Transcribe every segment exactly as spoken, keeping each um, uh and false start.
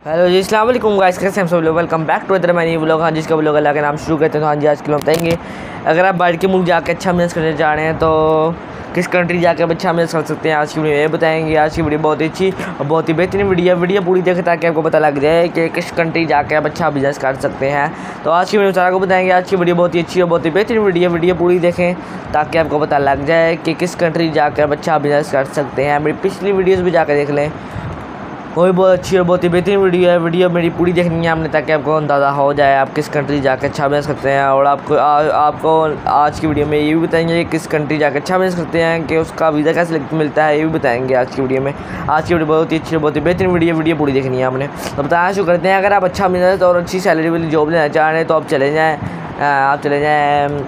Hello जी, अस्सलाम वालेकुम guys, कैसे हैं सब लोग। Welcome back to other many vlog. हाँ, जिसका व्लॉग अल्लाह के नाम शुरू करते हैं। तो हाँ जी, आज के लोग बताएंगे अगर आप बाहर के मुल्क जाकर अच्छा बिजनेस करने जा रहे हैं तो किस कंट्री जाकर अच्छा बिजनेस कर सकते हैं। आज की वीडियो ये बताएंगे। आज की वीडियो बहुत ही अच्छी और बहुत ही बेहतरीन वीडियो वीडियो पूरी देखें ताकि आपको पता लग जाए कि किस कंट्री जाकर आप अच्छा बिजनेस कर सकते हैं। तो आज की वीडियो सारा को बताएंगे। आज की वीडियो बहुत ही अच्छी और बहुत ही बेहतरीन वीडियो वीडियो पूरी देखें ताकि आपको पता लग जाए कि किस कंट्री जाकर आप अच्छा बिजनेस कर सकते हैं। मेरी पिछली वीडियोज़ भी जाकर देख लें, वो भी बहुत अच्छी और बहुत ही बेहतरीन वीडियो है। वीडियो मेरी पूरी देखनी है आपने ताकि आपको अंदाज़ा हो जाए आप किस कंट्री जाकर अच्छा बिजनेस करते हैं। और आपको आ, आपको आज की वीडियो में ये भी बताएंगे किस कंट्री जाकर अच्छा बिजनेस करते हैं कि उसका वीज़ा कैसे मिलता है, ये भी बताएंगे आज की वीडियो में। आज की वीडियो बहुत ही अच्छी और बहुत ही बेहतरीन वीडियो वीडियो पूरी देखनी है आपने। तो बताया शुरू करते हैं। अगर आप अच्छा बिजनेस और अच्छी सैलरी वाली जॉब लेना चाह रहे हैं तो आप चले जाएँ आप चले जाएँ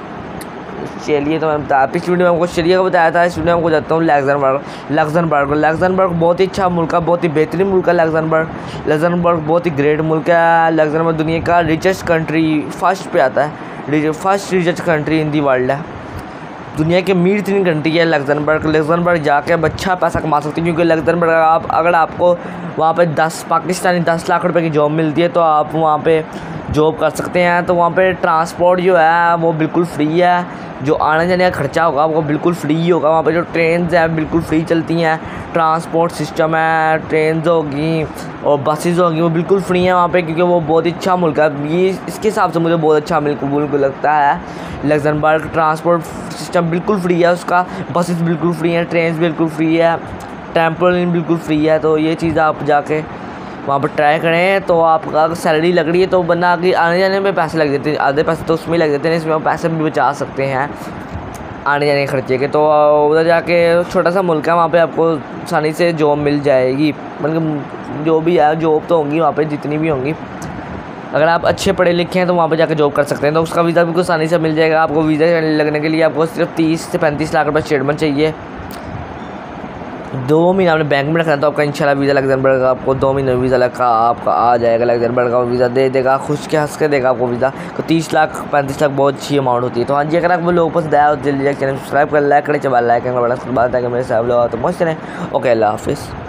चलिए। तो मैं बता पिछली वीडियो में आपको ऑस्ट्रेलिया का बताया था। इस वीडियो में आपको जाता हूँ लग्जमबर्ग लग्जमबर्ग लग्जमबर्ग बहुत ही अच्छा मुल्क है, बहुत ही बेहतरीन मुल्क है लग्जमबर्ग। लग्जमबर्ग बहुत ही ग्रेट मुल्क है। लग्जमबर्ग दुनिया का रिचेस्ट कंट्री फर्स्ट पे आता है, first richest country in the world है। दुनिया की अमीर तीन कंट्री है लग्जमबर्ग। लग्जमबर्ग जाके अच्छा पैसा कमा सकते हैं क्योंकि लग्जमबर्ग आप अगर आपको वहाँ पे दस पाकिस्तानी दस लाख रुपए की जॉब मिलती है तो आप वहाँ पे जॉब कर सकते हैं। तो वहाँ पे ट्रांसपोर्ट जो है वो बिल्कुल फ्री है। जो आने जाने का खर्चा होगा वो बिल्कुल फ्री होगा। वहाँ पे जो ट्रेन्स हैं बिल्कुल फ्री चलती हैं। ट्रांसपोर्ट सिस्टम है, ट्रेन्स होगी और बसेस होगी, वो बिल्कुल फ्री हैं वहाँ पे क्योंकि वो बहुत ही अच्छा मुल्क है। ये इसके हिसाब से मुझे बहुत अच्छा मुल्क मुल्क लगता है लग्जमबर्ग। ट्रांसपोर्ट सिस्टम बिल्कुल फ्री है उसका, बसेस बिल्कुल फ्री हैं, ट्रेन्स बिल्कुल फ्री है, टेम्पोलिन बिल्कुल फ्री है। तो ये चीज़ आप जाके वहाँ पर ट्राई करें। तो आपका अगर सैलरी लग रही है तो बना कि आने जाने में पैसे लग जाते हैं, आधे पैसे तो उसमें लग जाते हैं, इसमें आप पैसे भी बचा सकते हैं आने जाने के खर्चे के। तो उधर जाके छोटा सा मुल्क है, वहाँ पे आपको आसानी से जॉब मिल जाएगी। मतलब जो भी है जॉब तो होंगी वहाँ पे जितनी भी होंगी। अगर आप अच्छे पढ़े लिखे हैं तो वहाँ पे जाकर जॉब कर सकते हैं। तो उसका वीज़ा भी कुछ आसानी से मिल जाएगा। आपको वीज़ा लगने के लिए आपको सिर्फ तीस से पैंतीस लाख रुपये स्टेटमेंट चाहिए। दो महीना आपने बैंक में रखना तो आपका इंशाल्लाह वीज़ा लग्जमबर्ग का आपको दो महीने वीज़ा लगा आपका आ जाएगा। लग्जमबर्ग का वीज़ा दे देगा, खुश के हंस के देगा आपको वीज़ा। तो तीस लाख पैंतीस लाख बहुत अच्छी अमाउंट होती है। तो हाँ जी, अगर आपको लोग पसंद आया तो जल्दी चैनल सब्सक्राइब कर लाइक करें, चबा लाइक करने वाला उसके बाद ताकि मेरे साहब लोग तो मस्त रहें। ओके, अल्लाह हाफिज़।